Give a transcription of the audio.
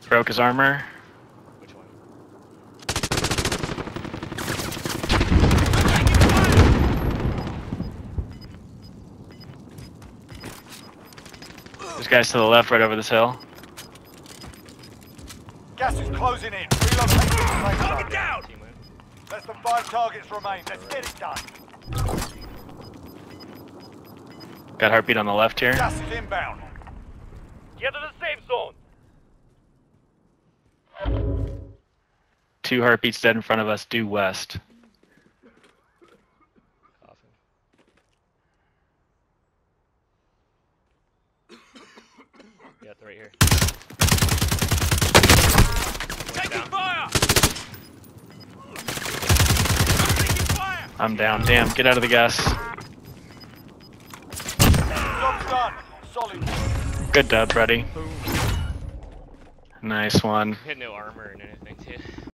Broke his armor. Which one? There's guys to the left, right over this hill. Gas is closing in. Relocating the safe zone. Down! Less than 5 targets remain. Let's get it done. Got heartbeat on the left here. Gas is inbound. Get to the safe zone. 2 heartbeats dead in front of us, due west. Coffin. Yeah, they're right here. Taking fire! Taking fire! I'm down. Damn, get out of the gas. Job's done. Solid. Good dub, buddy. Nice one. Had no armor and anything too.